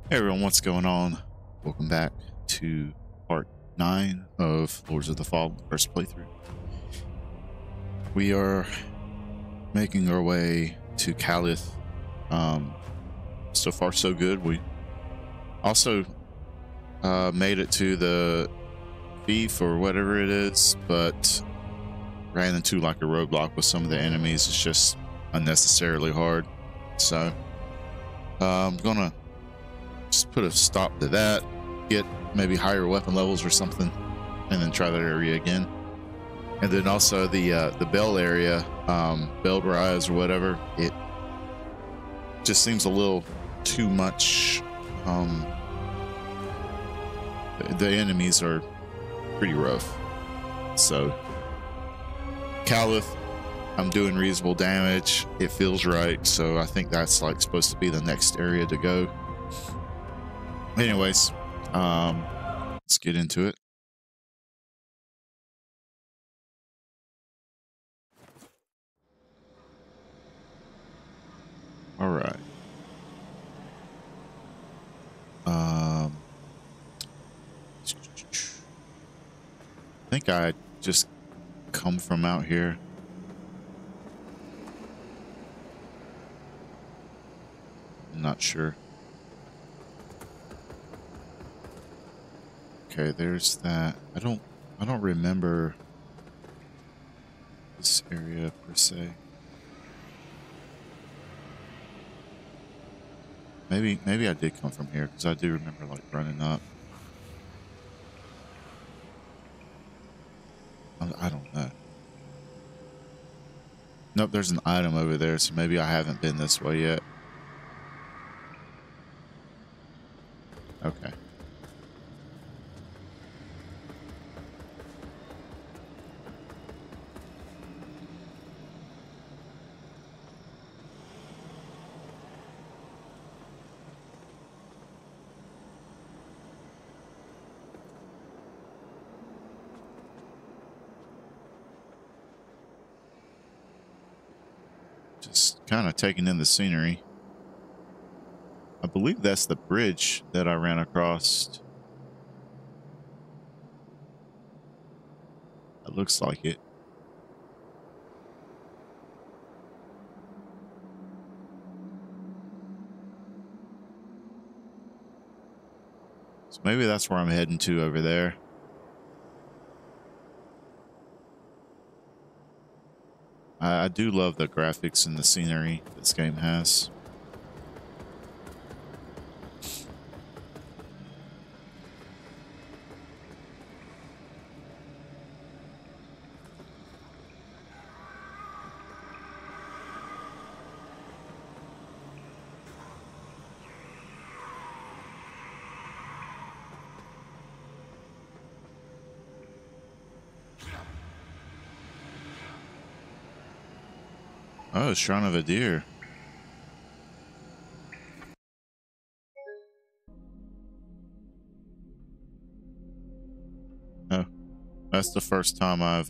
Hey everyone, what's going on? Welcome back to part 9 of Lords of the Fallen, first playthrough. We are making our way to Calith. So far so good. We also made it to the thief or whatever it is, but ran into like a roadblock with some of the enemies. It's just unnecessarily hard. So I'm gonna just put a stop to that, get maybe higher weapon levels or something, and then try that area again. And then also the Bell area, Bell Rise or whatever, it just seems a little too much. The enemies are pretty rough. So Calith, I'm doing reasonable damage. It feels right, so I think that's like supposed to be the next area to go. Anyways, let's get into it. All right. I think I just come from out here. I'm not sure. Okay, there's that. I don't remember this area per se. Maybe I did come from here because I do remember like running up. I don't know. Nope, there's an item over there, so maybe I haven't been this way yet. Okay. Just kind of taking in the scenery. I believe that's the bridge that I ran across. It looks like it. So maybe that's where I'm heading to over there. I do love the graphics and the scenery this game has. Oh, Shrine of a Deer. Oh, that's the first time I've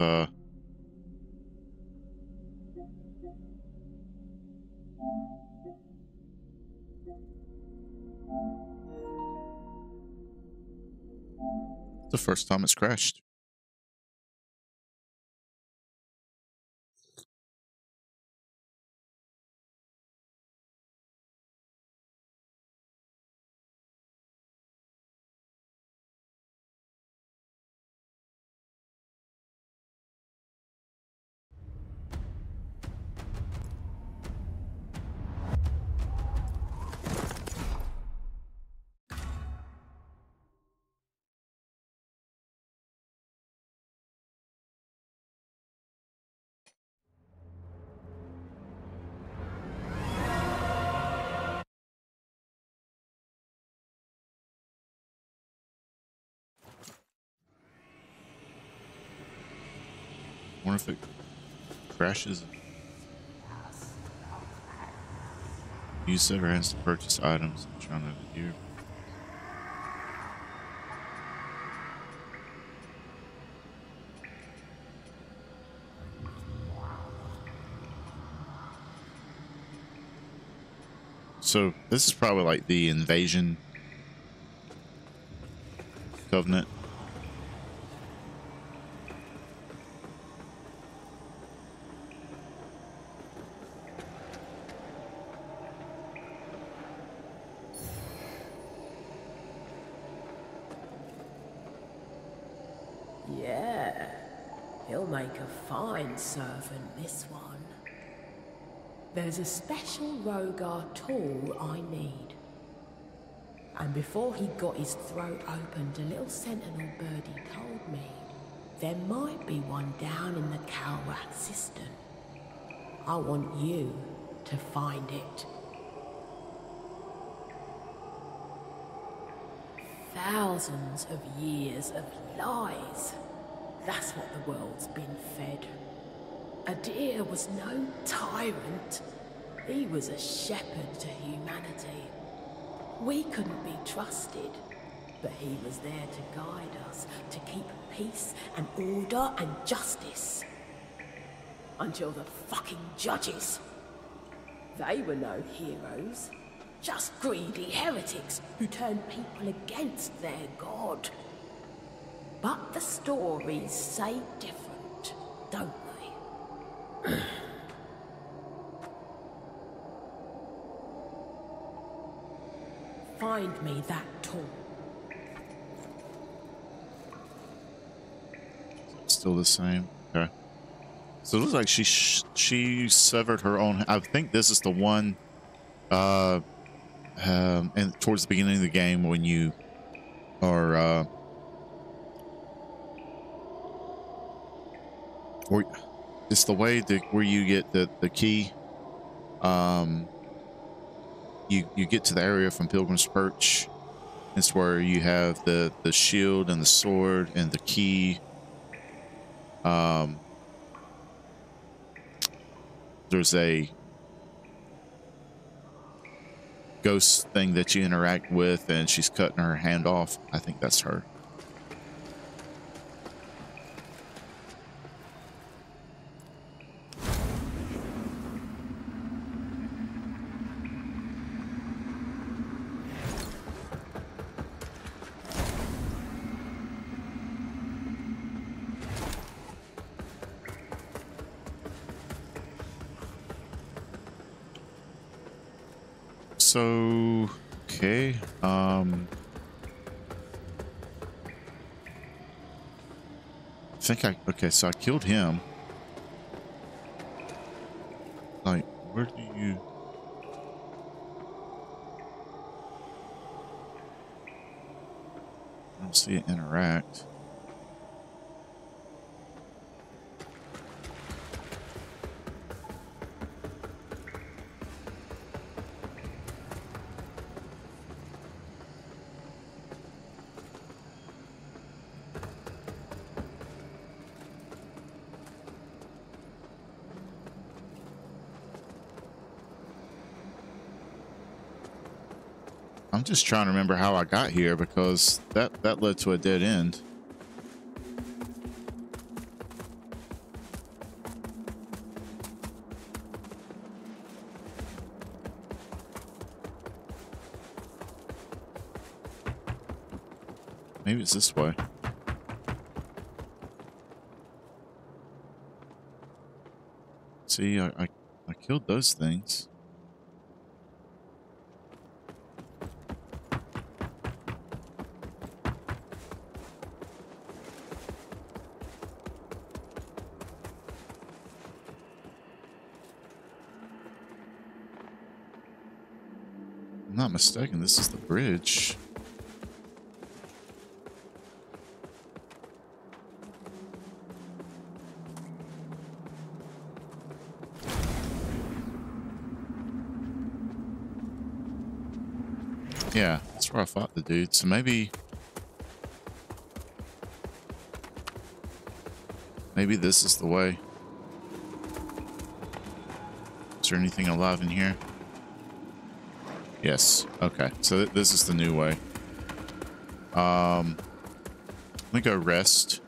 the first time it's crashed. I wonder if it crashes. Use several hands to purchase items. Shrine of a Deer. So this is probably like the invasion Covenant. Yeah, he'll make a fine servant, this one. There's a special Rogar tool I need. And before he got his throat opened, a little sentinel birdie told me there might be one down in the Kalrat cistern. I want you to find it. Thousands of years of lies. That's what the world's been fed. Adir was no tyrant. He was a shepherd to humanity. We couldn't be trusted, but he was there to guide us, to keep peace and order and justice. Until the fucking judges. They were no heroes. Just greedy heretics who turned people against their god. But the stories say different, don't they? Find me that tool. Still the same. Okay. So it looks like she severed her own. I think this is the one. And towards the beginning of the game when you are or it's the way that where you get the key. You get to the area from Pilgrim's Perch. It's where you have the shield and the sword and the key. There's a ghost thing that you interact with, and she's cutting her hand off. I think that's her. So, okay. I think okay, so I killed him. Like, where do you... I don't see it interact. I'm just trying to remember how I got here because that led to a dead end. Maybe it's this way. See, I killed those things. I'm not mistaken, this is the bridge. Yeah, that's where I fought the dude. So maybe this is the way. Is there anything alive in here? Yes. Okay. So this is the new way. Let me go rest.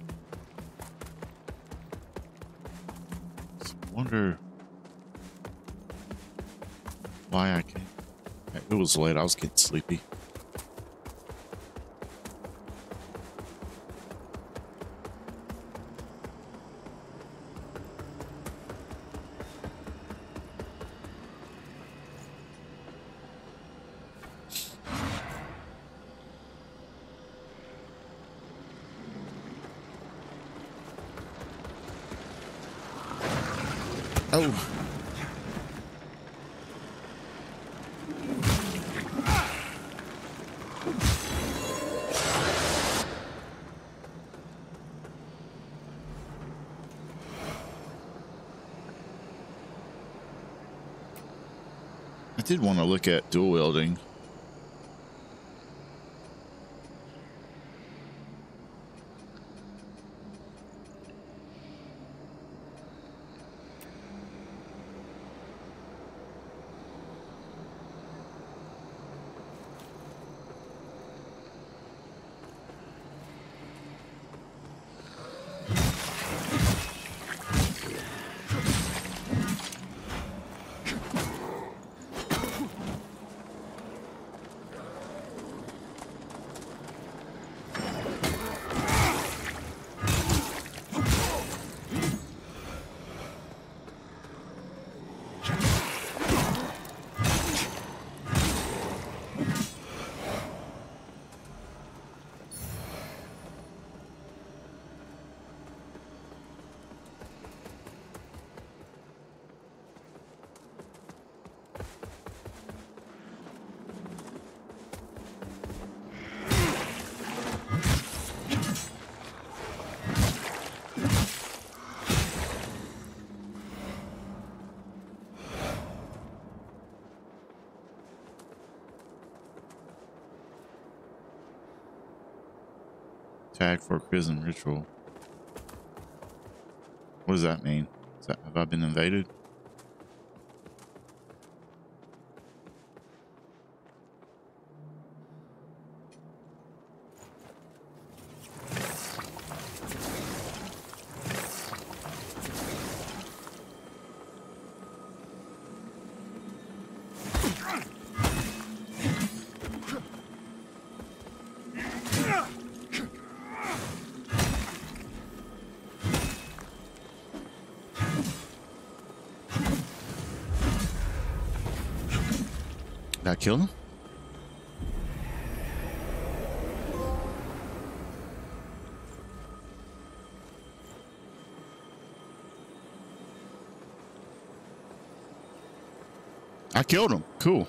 So I wonder. why I can't. It was late. I was getting sleepy. Oh. I did want to look at dual wielding. Tag for prison ritual. What does that mean? Have I been invaded? Did I kill him? I killed him. Cool.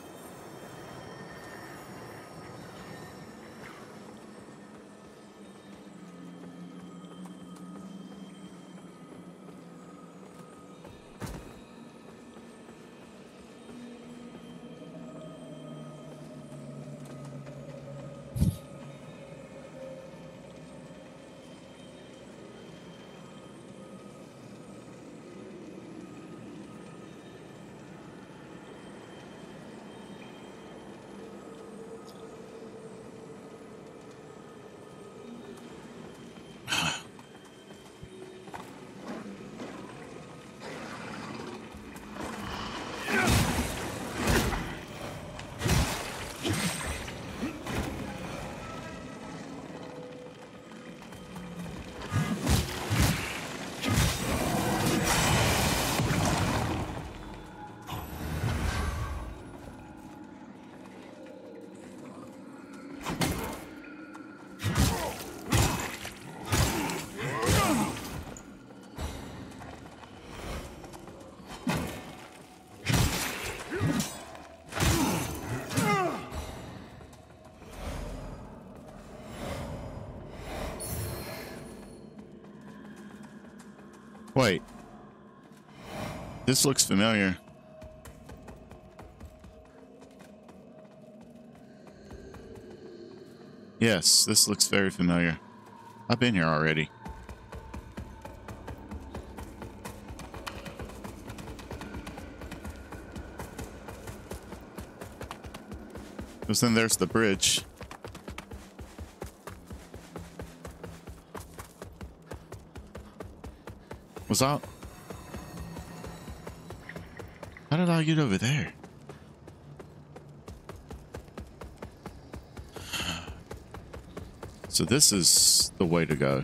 Wait. This looks familiar. Yes, this looks very familiar. I've been here already. Because then there's the bridge. Was I... How did I get over there? So this is the way to go.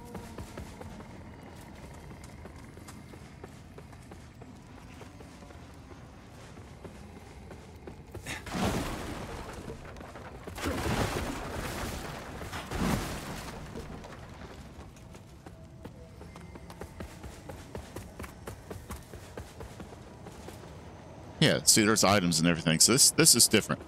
Yeah, see, there's items and everything. So this is different.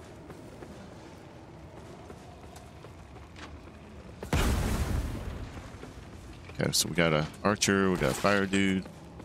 Okay, so we got a archer, we got a fire dude.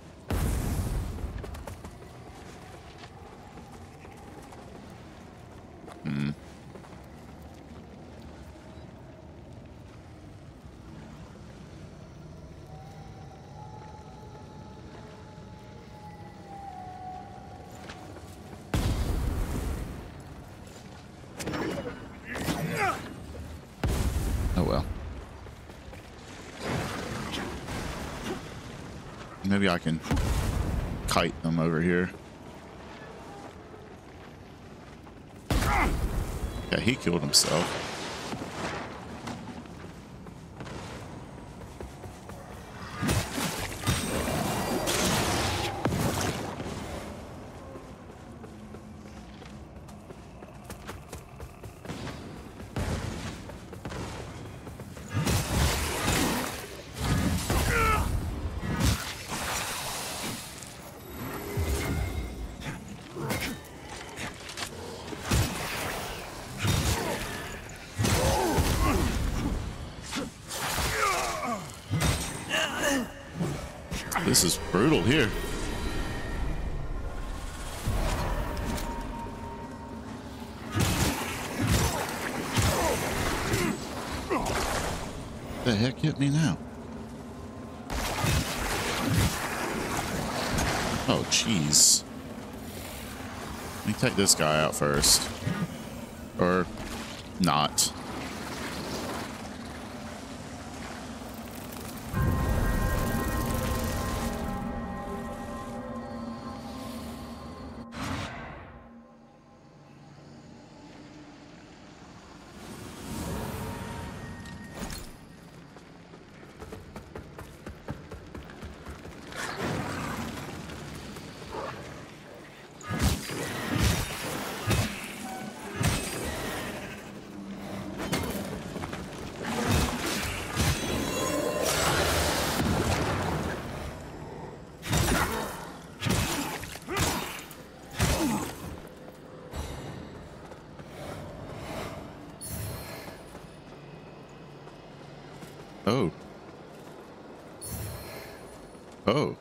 Oh well. Maybe I can kite them over here. Yeah, he killed himself. This is brutal here. The heck hit me now? Oh, jeez. Let me take this guy out first. Or not. Oh. Oh.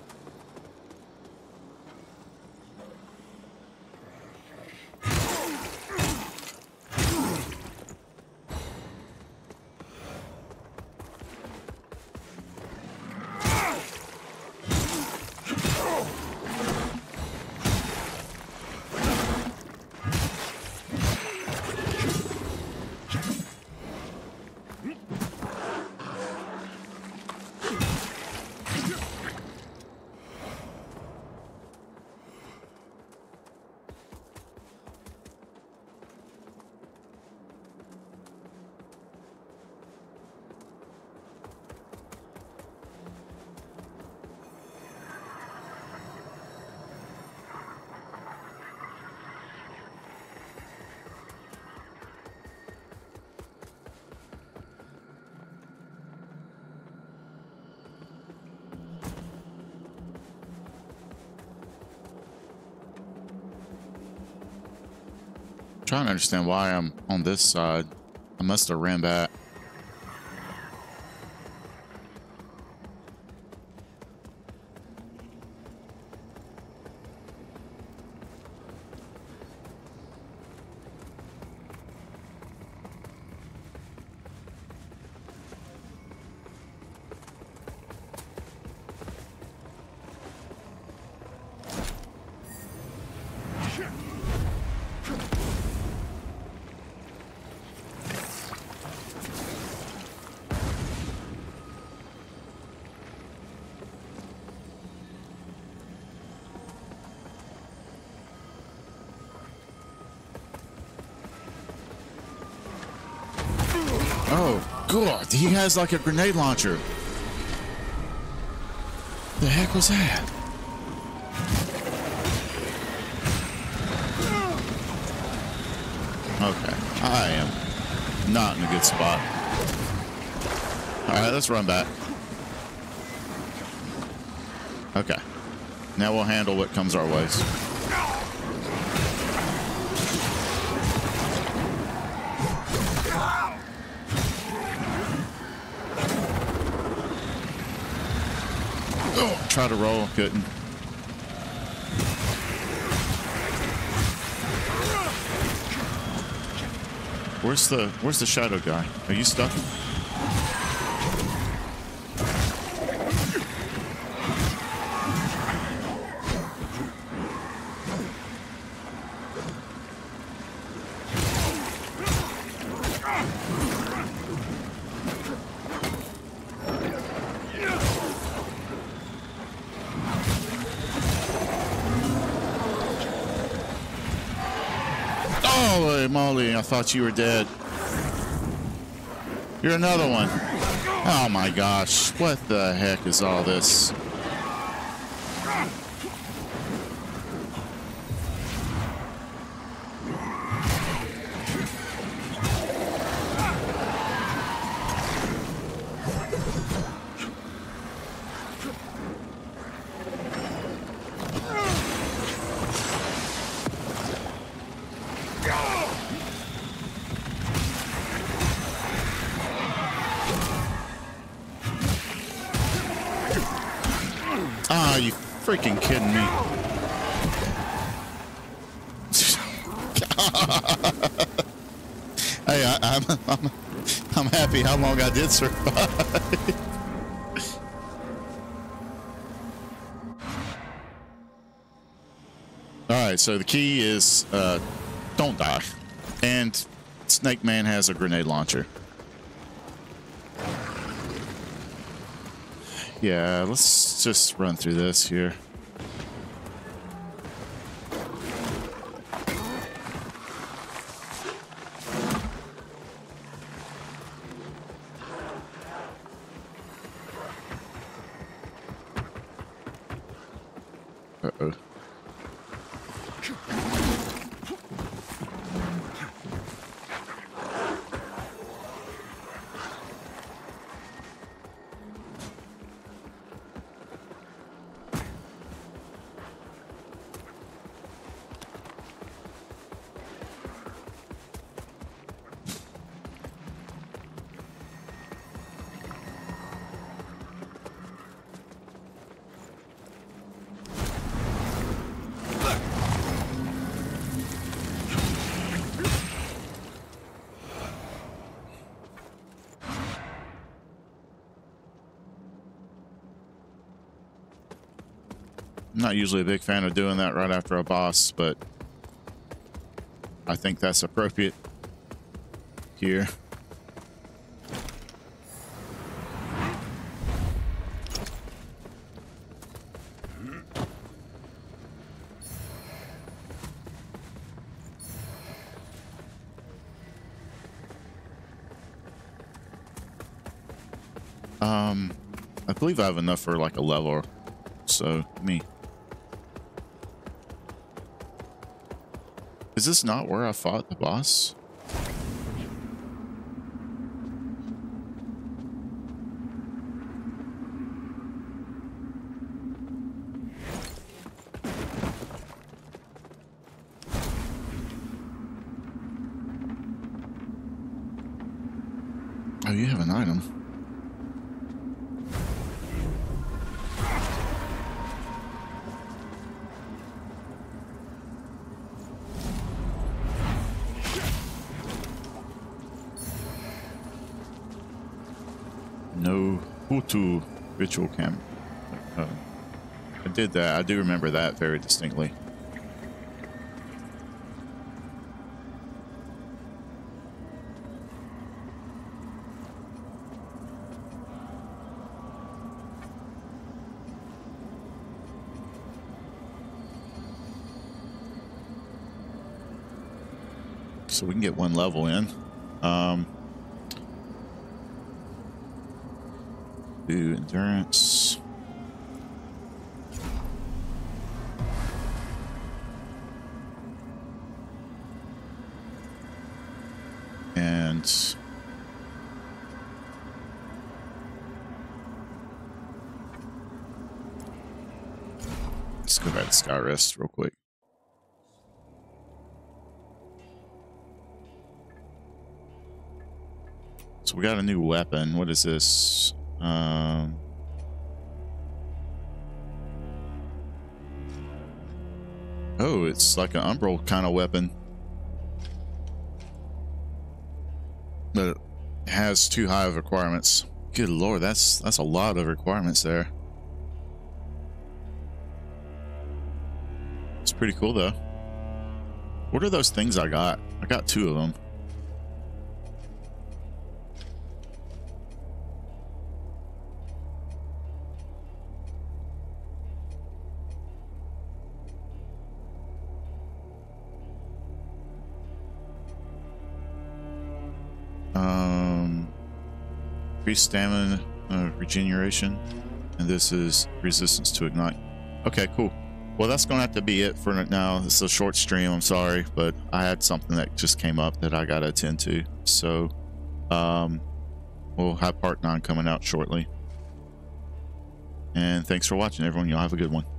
Trying to understand why I'm on this side. I must have ran back. God, he has like a grenade launcher. The heck was that? Okay, I am not in a good spot. Alright, let's run back. Okay. Now we'll handle what comes our ways. Oh, try to roll, couldn't. Where's the shadow guy? Are you stuck? Holy moly, I thought you were dead. You're another one. Oh my gosh, what the heck is all this? Ah, you freaking kidding me? Hey, I'm happy how long I did survive. All right, so the key is don't die, and Snake Man has a grenade launcher. Yeah, let's just run through this here. Uh-oh. I'm not usually a big fan of doing that right after a boss, but I think that's appropriate here. I believe I have enough for like a level, so me. Is this not where I fought the boss? Oh, you have an item. No Hutu ritual camp. I did that. I do remember that very distinctly. So we can get one level in. do endurance. And let's go back to Skyrest real quick. So we got a new weapon. What is this? Oh, it's like an umbral kind of weapon. But it has too high of requirements. Good lord, that's a lot of requirements there. It's pretty cool though. What are those things I got? I got 2 of them. Increased stamina regeneration, and this is resistance to ignite. Okay, cool. Well, that's going to have to be it for now. It's a short stream, I'm sorry, but I had something that just came up that I got to attend to. So, we'll have part 9 coming out shortly. And thanks for watching, everyone. Y'all have a good one.